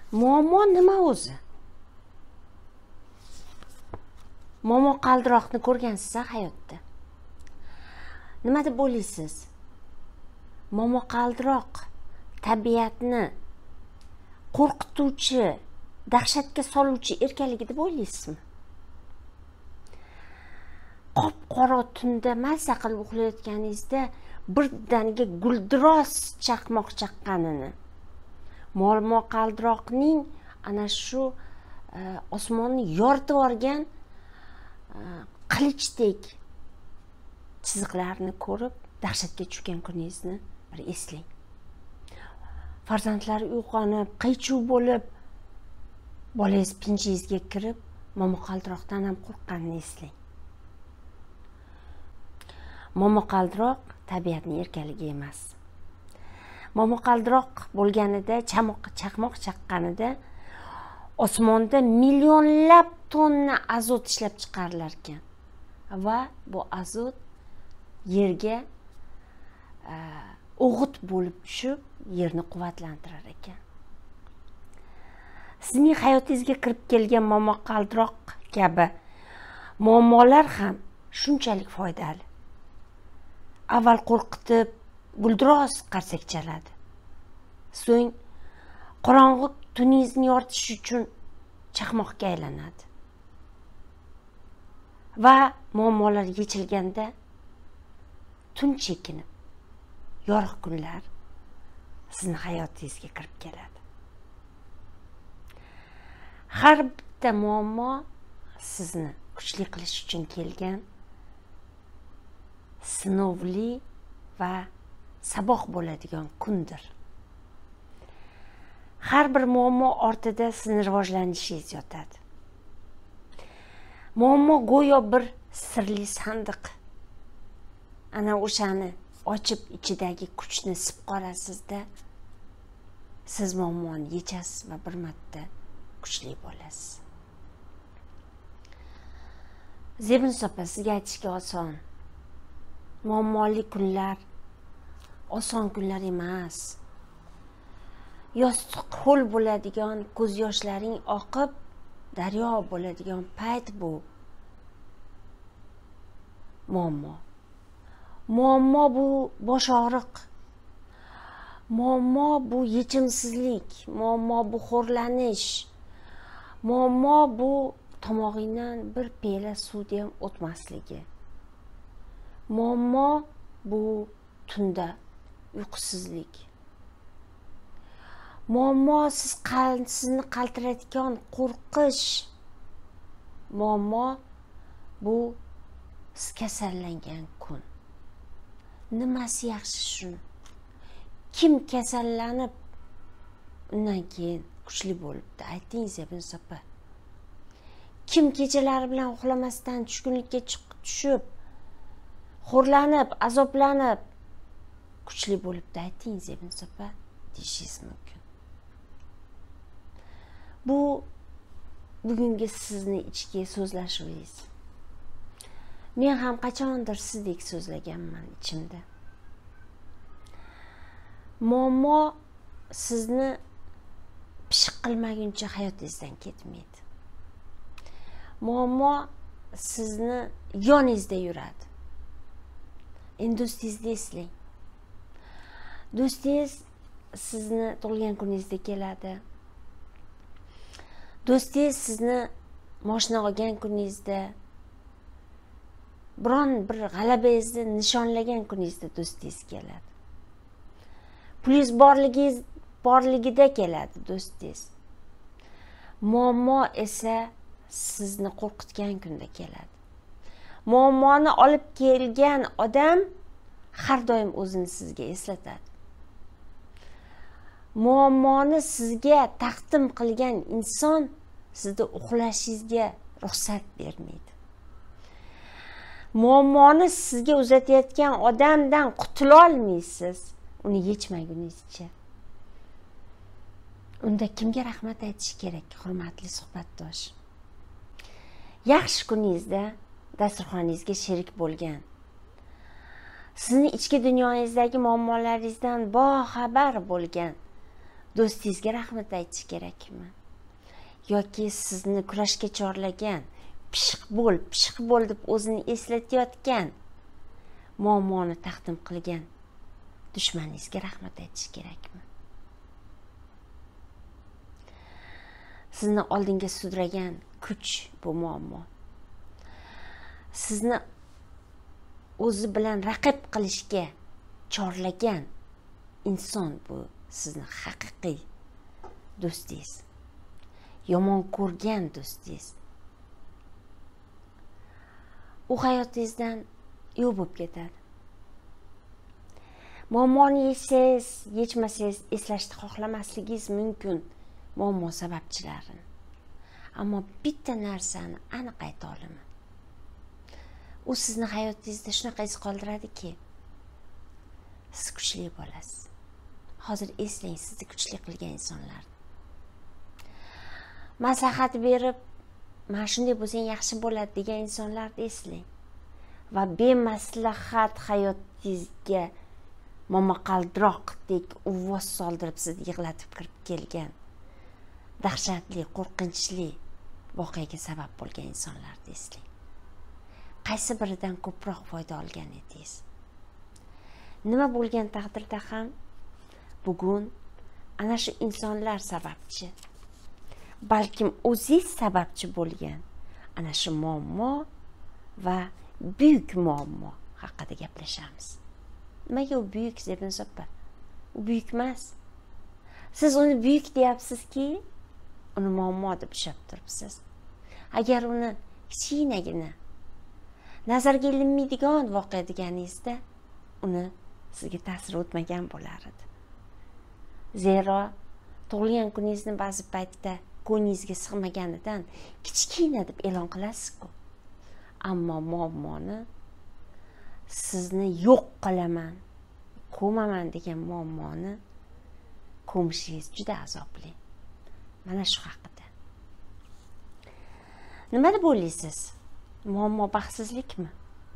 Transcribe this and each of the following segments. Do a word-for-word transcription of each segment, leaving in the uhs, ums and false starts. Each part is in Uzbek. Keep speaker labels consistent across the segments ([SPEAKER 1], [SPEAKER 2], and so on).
[SPEAKER 1] Muammo nima o'zi? Momo qaldiroqni ko'rgansiz hayotda. Nima deb o'ylaysiz? Momo qaldiroq tabiatni qo'rqituvchi, dahshatga soluvchi erkaligi deb o'ylaysizmi? Qop-qora tunda maza qilib uxlayotganingizda birdaniga guldiroz chaqmoq chaqqanini, momo qaldiroqning ana shu osmonni yoritib olgan qilichdek chiziqlarni ko'rib dahshatga tushgan kuningizni bir eslang. Farzandlar uyg'onib, qiy-chuv bo'lib, bolangiz pinjingizga kirib, momo qaldiroqdan ham qo'rqqanini eslang. Momo qaldiroq tabiatning erkaligi emas. Momo qaldiroq bo'lganida, chamoq chaqmoq chaqqanida osmonda millionlab tonna azot ishlab chiqarilar ekan. Va bu azot yerga o'g'it bo'lib tushib, yerni quvvatlantirar ekan. Sizning hayotingizga kirib kelgan momo qaldiroq kabi muammolar ham shunchalik foydali. Avval qo'rqitib, guldiroz qarsak chaladi. So'ng qorong'u tuningizni yoritish uchun chaqmoqqa aylanadi. Va muammolar yechilganda tun chekinib, yorug' kunlar sizni hayotingizga kirib keladi. Har bitta muammo sizni kuchli qilish uchun kelgan sinovli va saboq bo'ladigan kundir. Har bir muammo ortida sizni rivojlanishingiz yotadi. Muammo go'yo bir sirli sandiq. Ana o'shani ochib ichidagi kuchni sip qolasizda, siz muammoni yechasiz va bir marta kuchli bo'lasiz. Zebin sopa, sizga aytishga oson. Muammoli kunlar oson kunlar emas. Yostiq ho'l bo'ladigan, ko'z yoshlaring oqib, daryo bo'ladigan payt bu. Muammo. Muammo bu bosh og'riq. Muammo bu yechimsizlik, muammo bu xo'rlanish. Muammo bu tomog'ingdan bir piyola suvda ham o'tmasligi. Muammo bu tunda uyqusizlik. Muammo siz sizni qaltirayotgan qo'rqish. Muammo bu siz kasallangan kun. Nimasi yaxshi shuni? Kim kasallanib undan keyin kuchli bo'libdi? Ayting Zebin sopa. Kim kechalari bilan uxlamasdan tushkunlikka tushib, xo'rlanib, azoblanib kuchli bo'libdi? Ayting Zebin sopa, deyishingiz mumkin. Bu bugungi sizni ichki so'zlashuvingiz. Men ham qachondir sizdek so'zlaganman ichimda. Muammo sizni pishiq qilmaguncha hayotingizdan ketmaydi. Muammo sizni yoningizda yuradi. Endi do'stingizni eslang. Do'stingiz sizni tug'ilgan kuningizda keladi. Do'stingiz sizni mashina olgan kuningizda, biron bir g'alabangizni nishonlagan kuningizda do'stingiz keladi. Pulingiz borligingiz borligida keladi do'stingiz. Muammo esa sizni qo'rqitgan kunda keladi. Muammoni olib kelgan odam har doim o'zini sizga eslatadi. Muammoni sizga taqdim qilgan inson sizni uxlashingizga ruxsat bermaydi. Muammoni sizga uzatayotgan odamdan qutula olmaysiz, uni yechmaguningizcha. Unda kimga rahmat aytish kerak, hurmatli suhbatdosh? Yaxshi kuningizda dasturxoningizga sherik bo'lgan, sizni ichki dunyoingizdagi muammolaringizdan boxabar bo'lgan do'stingizga rahmat aytish kerakmi? Yoki sizni kurashga chorlagan, pishiq bo'l, pishiq bo'l deb o'zini eslatayotgan, muammoni taqdim qilgan dushmaningizga rahmat aytish kerakmi? Sizni oldinga sudragan kuch bu muammo. Sizni o'zi bilan raqib qilishga chorlagan inson bu sizni haqiqiy do'stingiz. Yomon ko'rgan do'stingiz. U hayotingizdan yo'q bo'lib ketadi. Muammoni yechsangiz, yechmasangiz eslashni xohlamasligingiz mumkin muammo sababchilarini. Ammo bitta narsani aniq ayta olaman. U sizni hayotingizda shunaqa iz qoldiradiki, siz kuchli bo'lasiz. Hozir eslang sizni kuchli qilgan insonlarni. Maslahat berib, "Men shunday bo'lsang yaxshi bo'ladi" degan insonlarni eslang. Va bemaslahat hayotingizga momaqaldiroqdek uvoz soldirib sizni yig'latib kirib kelgan dahshatli, qo'rqinchli voqeaga sabab bo'lgan insonlarni eslang. Qaysi biridan ko'proq foyda olgan edingiz? Nima bo'lgan taqdirda ham bugun ana shu insonlar sababchi, balkim o'zingiz sababchi bo'lgan ana shu muammo va buyuk muammo haqida gaplashamiz. Nimaga u buyuk Zebin opa? U buyuk emas. Siz uni buyuk deyapsizki, uni muammo deb tushunib turibsiz. Agar uni kichkinagina, nazarga ilinmaydigan voqea deganingizda, uni sizga ta'sir o'tmagan bo'lar edi. Zero tug'ilgan kuningizni ba'zi paytda ko'nglingizga sig'maganidan kichkina deb e'lon qilasiz-ku. Ammo muammoni sizni yo'q qilaman, ko'maman degan muammoni ko'mishingiz juda azobli. Mana shu haqida. Nima deb o'ylaysiz? Muammo baxtsizlikmi?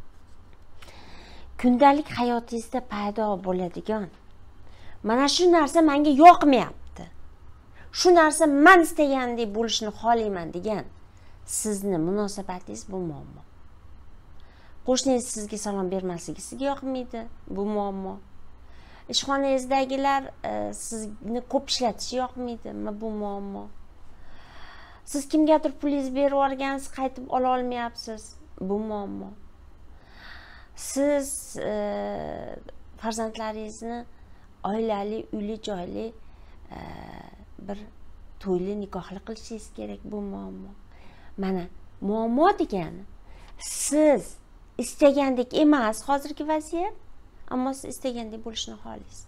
[SPEAKER 1] Kundalik hayotingizda paydo bo'ladigan mana shu narsa menga yoqmayapti, shu narsa men istagandek bo'lishini xohlayman degan sizni munosabatingiz bu muammo. Qo'shningiz sizga salom bermasligi sizga yoqmaydi, bu muammo. Ishxonangizdagilar sizni ko'p ishlatishi yoqmaydi, bu muammo. Siz kimgadir pulingizni berib yuborgansiz, qaytib ola olmayapsiz, bu muammo. Siz e, farzandlaringizni oilali, uyli, joyli e, bir to'yli, nikohli qilishingiz kerak, bu muammo. Mana muammo degani siz istagandek emas hozirgi vaziyat, ammo siz istagandek bo'lishni xohlaysiz.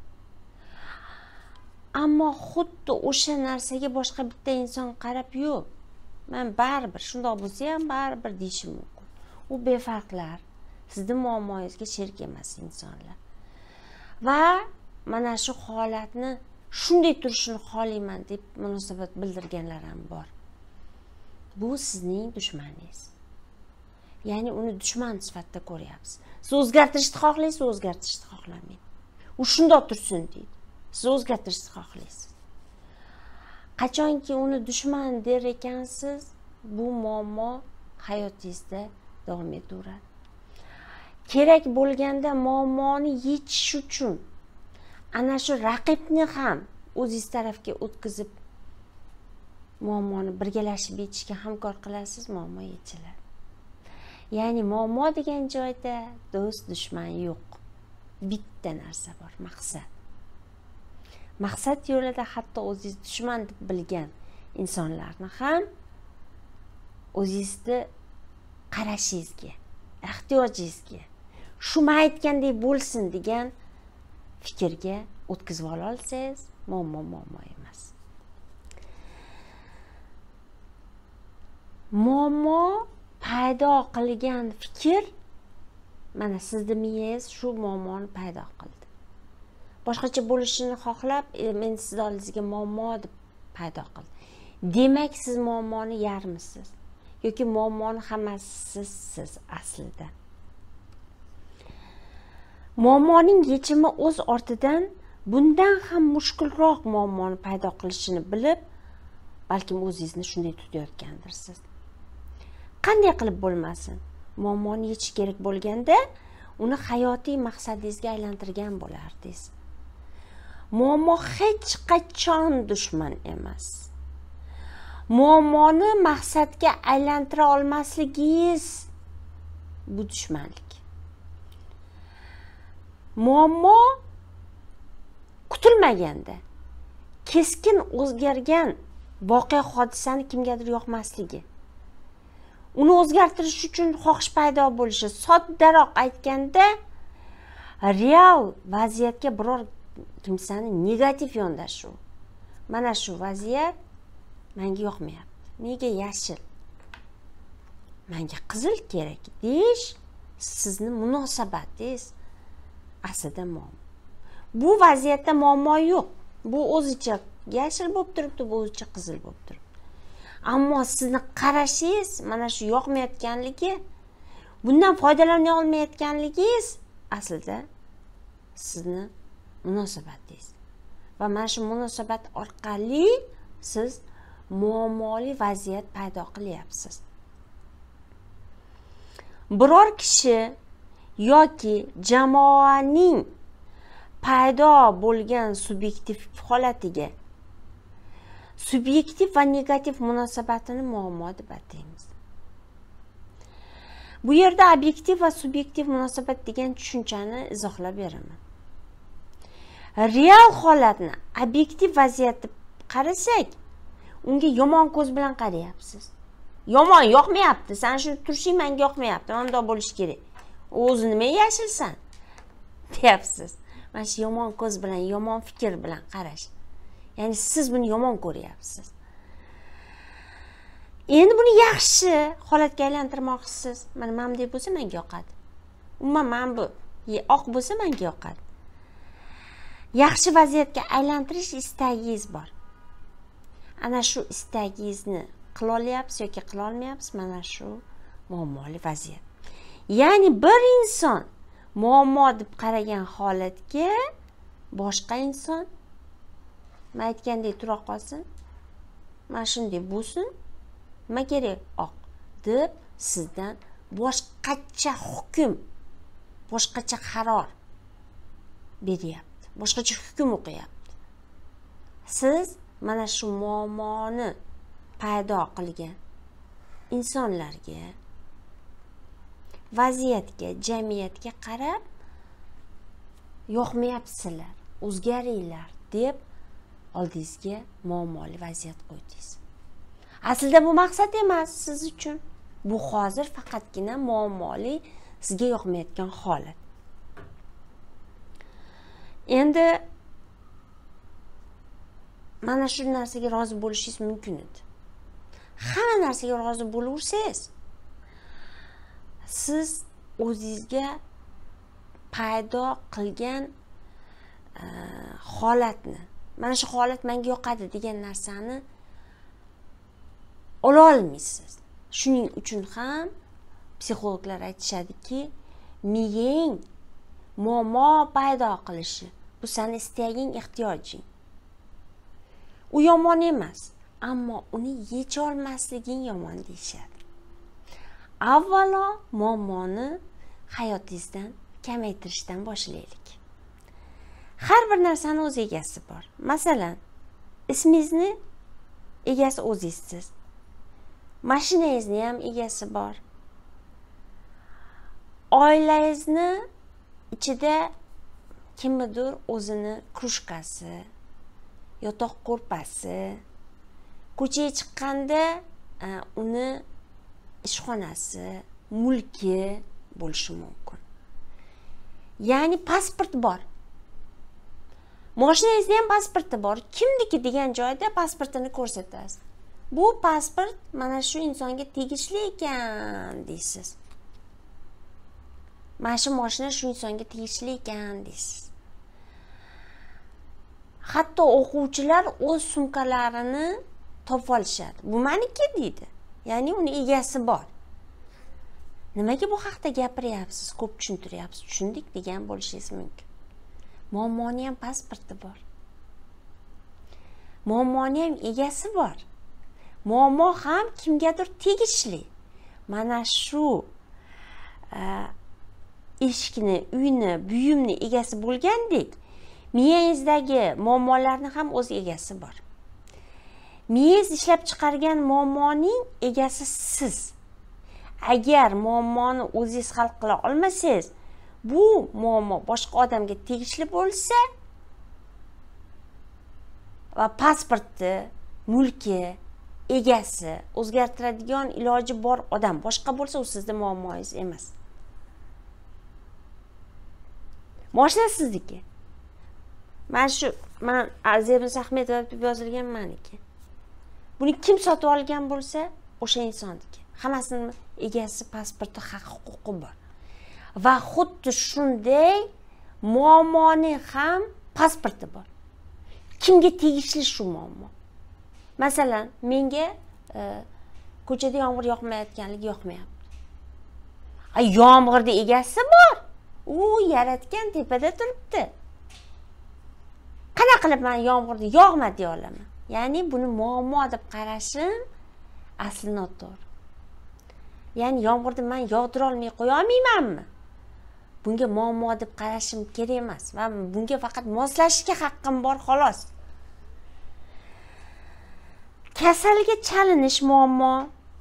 [SPEAKER 1] Ammo xuddi o'sha narsaga boshqa bitta inson qarab, yo'q, men baribir shundoq bo'lsa ham baribir deyishi mumkin. U befarqlar, sizning muammongizga sherik emas insonlar. Va mana shu holatni shunday turishini xohlayman deb munosabat bildirganlar ham bor. Bu sizning dushmaningiz. Ya'ni uni dushman sifatida ko'ryapsiz. Siz o'zgartirishni xohlaysiz, o'zgartirishni xohlamaydi. U shundoq tursin deydi. Siz o'zgartirishni xohlaysiz. Qachonki uni dushman der ekansiz, bu muammo hayotingizda davom etaveradi. Kerak bo'lganda muammoni yechish uchun ana shu raqibni ham o'zingiz tarafga o'tkazib muammoni birgalashib yechishga hamkor qilasiz, muammo yechiladi. Ya'ni muammo degan joyda do'st, dushman yo'q. Bitta narsa bor, maqsad. Maqsad yo'lida hatto o'zingiz dushman deb bilgan insonlarni ham o'zingizni qarashingizga, ehtiyojingizga, shu men aytgandek bo'lsin degan fikrga o'tkazib ola olsangiz, muammo muammo emas. Muammo paydo qilgan fikr, mana sizning miyangiz shu muammoni paydo qildi. Boshqacha bo'lishini xohlab, men siz oldingizga muammo deb paydo qildi. Demak, siz muammoni yarmisiz yoki muammoni hammasi siz aslida. Muammoning yechimi o'z ortidan bundan ham mushkulroq muammoni paydo qilishini bilib, balkim o'zingizni shunday tutayotgandirsiz. Qanday qilib bo'lmasin, muammoni yechish kerak bo'lganda, uni hayotiy maqsadingizga aylantirgan bo'lardingiz. Muammo hech qachon dushman emas. Muammoni maqsadga aylantira olmasligingiz bu dushmanlik. Muammo kutilmaganda keskin o'zgargan voqea hodisani kimgadir yoqmasligi. Uni o'zgartirish uchun xohish paydo bo'lishi, soddaroq aytganda, real vaziyatga biror kimsani negativ yondashuv. Mana shu vaziyat menga yoqmayapti. Nega yashil? Menga qizil kerak deyish sizni munosabatingiz aslida muammo. Bu vaziyatda muammo yo'q. Bu o'zicha yashil bo'lib turibdi, bu o'zicha qizil bo'lib turibdi. Ammo sizni qarashingiz mana shu yoqmayotganligi, bundan foydalana olmayotganligingiz aslida sizni munosabatingiz. Va mana shu munosabat orqali siz muammoli vaziyat paydo qilyapsiz. Biror kishi yoki jamoaning paydo bo'lgan subyektiv holatiga subyektiv va negativ munosabatini muammo deb ataymiz. Bu yerda obyektiv va subyektiv munosabat degan tushunchani izohlab beraman. Real holatni obyektiv vaziyat deb qarasak, unga yomon ko'z bilan qarayapsiz. Yomon yoqmayapti, sen shu turishing menga yoqmayapti, bunday bo'lish kerak. O'zi nima yashilsan deyapsiz. Mana shu yomon ko'z bilan, yomon fikr bilan qarash. Ya'ni siz buni yomon ko'ryapsiz. Endi buni yaxshi holatga aylantirmoqchisiz. Mana mamdek bo'lsa menga yoqadi. Umuman men bu oq bo'lsa menga yoqadi. Yaxshi vaziyatga aylantirish istagingiz bor. Ana shu istagingizni qila olyapsiz yoki qila olmayapsiz, mana shu muammoli vaziyat. Ya'ni bir inson muammo deb qaragan holatga boshqa inson men aytgandek tura qolsin, mana shunday bo'lsin, nima kerak oq deb sizdan boshqacha hukm, boshqacha qaror beryapti, boshqacha hukm o'qiyapti. Siz mana shu muammoni paydo qilgan insonlarga, vaziyatga, jamiyatga qarab yoqmayapsizlar, o'zgaringlar deb oldingizga muammoli vaziyat qo'ydingiz. Aslida bu maqsad emas siz uchun. Bu hozir faqatgina muammoli, sizga yoqmayotgan holat. Endi mana shu narsaga rozi bo'lishingiz mumkin edi. Hamma narsaga rozi bo'laversangiz, siz o'zingizga paydo qilgan e, holatni, mana shu holat menga yoqadi degan narsani ola olmaysiz. Shuning uchun ham psixologlar aytishadiki, miyang muammo paydo qilishi, bu seni istaging, ehtiyojing. U yomon emas, ammo uni yecha olmasliging yomon deyishadi. Avvalo muammoni hayotingizdan kamaytirishdan boshlaylik. Har bir narsani o'z egasi bor. Masalan, ismingizni egasi o'zingizsiz. Mashinangizni ham egasi bor. Oilangizni ichida kimnidir o'zini krushkasi, yotoq ko'rpasi, ko'chaga chiqqanda uni ishxonasi, mulki bo'lishi mumkin. Ya'ni pasport bor. Mashinangizda ham pasporti bor. Kimniki degan joyda pasportini ko'rsatasiz. Bu pasport mana shu insonga tegishli ekan deysiz. Mana shu mashina shu insonga tegishli ekan deysiz. Hatto o'quvchilar o'z sumkalarini topib olishadi. Bu meniki deydi. Ya'ni uni egasi bor. Nimaga bu haqda gapiryapsiz, ko'p tushuntiryapsiz, tushundik degan bo'lishingiz mumkin. muammoni ham pasporti bor. Muammoni ham egasi bor. Muammo ham kimgadir tegishli. Mana shu eshikni, uyni, buyumni egasi bo'lgandek, miyangizdagi muammolarni ham o'z egasi bor. Miyangiz ishlab chiqargan muammoning egasi siz. Agar muammoni o'zingiz hal qila olmasangiz, bu muammo boshqa odamga tegishli bo'lsa va pasporti, mulki, egasi o'zgartiradigan iloji bor odam boshqa bo'lsa, u sizning muammongiz emas. Mashina sizniki. Mana shu, men Zebin Ahmedova deb yozilgan meniki. Buni kim sotib olgan bo'lsa, o'sha insonniki. Hammasining egasi, pasporti, haq huquqi bor. Va xuddi shunday muammoning ham pasporti bor. Kimga tegishli shu muammo? Masalan, menga e, ko'chada yomg'ir yoqmayotganligi yoqmayapti. Ay, yomg'irning egasi bor. U yaratgan tepada turibdi. Qanaqa qilib men yomg'irni yog'ma deya olaman? Ya'ni buni muammo deb qarashim asli noto'g'ri. Ya'ni yomg'irni men yog'dira olmay qo'ya olmaymanmi? Bunga muammo deb qarashim kerak emas va bunga faqat moslashishga haqqim bor xolos. Kasalga chalinish muammo.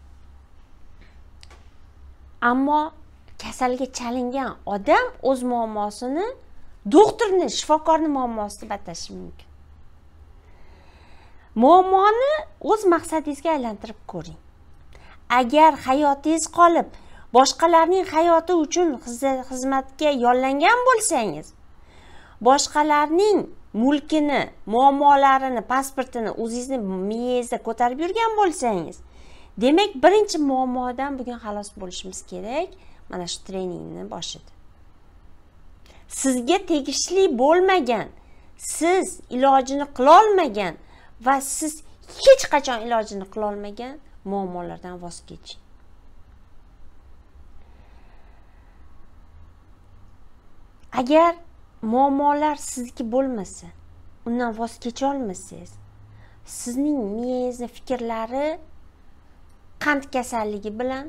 [SPEAKER 1] Ammo kasalga chalingan odam o'z muammosini doktorni, shifokorni muammosida batashi mumkin. Muammoni o'z maqsadingizga aylantirib ko'ring. Agar hayotingiz qolib, boshqalarning hayoti uchun xizmatga yollangan bo'lsangiz, boshqalarning mulkini, muammolarini, pasportini o'zingizning miyangizda ko'tarib yurgan bo'lsangiz, demak, birinchi muammodan bugun xalos bo'lishimiz kerak. Mana shu treningni boshida. Sizga tegishli bo'lmagan, siz ilojini qila olmagan va siz hech qachon ilojini qila olmagan muammolardan voz keching. Agar muammolar sizniki bo'lmasa, undan voz kecha olmasangiz, sizning miyangizning fikrlari qand kasalligi bilan,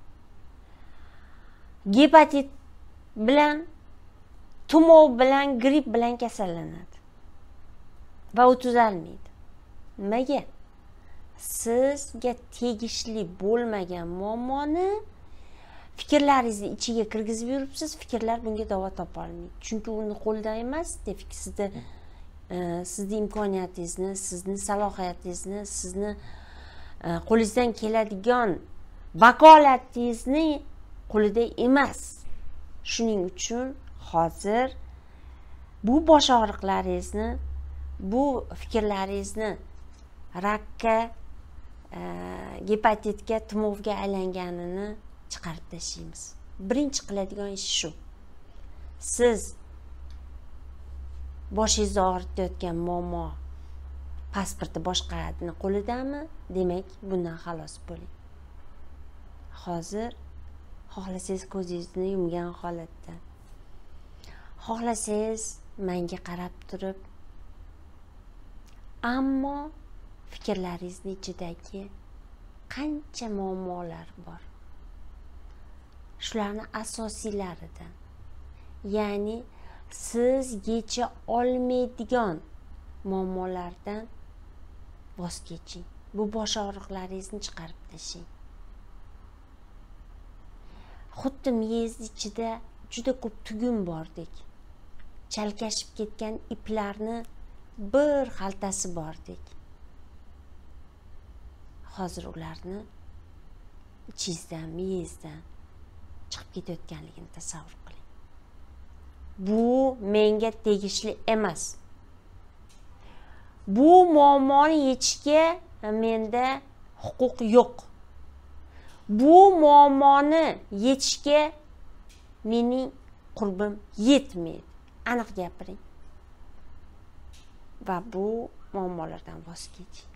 [SPEAKER 1] gepatit bilan, tumov bilan, gripp bilan kasallanadi. Va u tuzalmaydi. Nimaga? Sizga tegishli bo'lmagan muammoni fikrlaringizni ichiga kirgizib yuribsiz, fikrlar bunga davo topa olmaydi. Chunki uni qo'lda emas, sizda sizning imkoniyatingizni, sizning salohiyatingizni, sizni qo'lingizdan keladigan vakolatingizni qo'lida emas. Shuning uchun hozir bu bosh og'riqlaringizni, bu fikrlaringizni rakka, gepatitga, tumovga aylanganini chiqarib tashlaymiz. Birinchi qiladigan ish shu. Siz boshingizni og'ritayotgan muammo pasporti boshqalarning qo'lidami? Demak, bundan xalos bo'ling. Hozir xohlasangiz ko'zingizni yumgan holatda, xohlasangiz menga qarab turib, ammo fikrlaringizni ichidagi qancha muammolar bor. Shularni asosiylaridan, ya'ni siz yecha olmaydigan muammolardan voz keching. Bu bosh og'riqlaringizni chiqarib tashlang. Xuddi miyangiz ichida juda ko'p tugun bordek, chalkashib ketgan iplarni bir xaltasi bordek. Hozir ularni ichingizdan, miyangizdan chiqib ketayotganligini tasavvur qiling. Bu menga tegishli emas. Bu muammoni yechishga menda huquq yo'q. Bu muammoni yechishga mening qurbim yetmaydi. Aniq gapiring. Va bu muammolardan voz keching.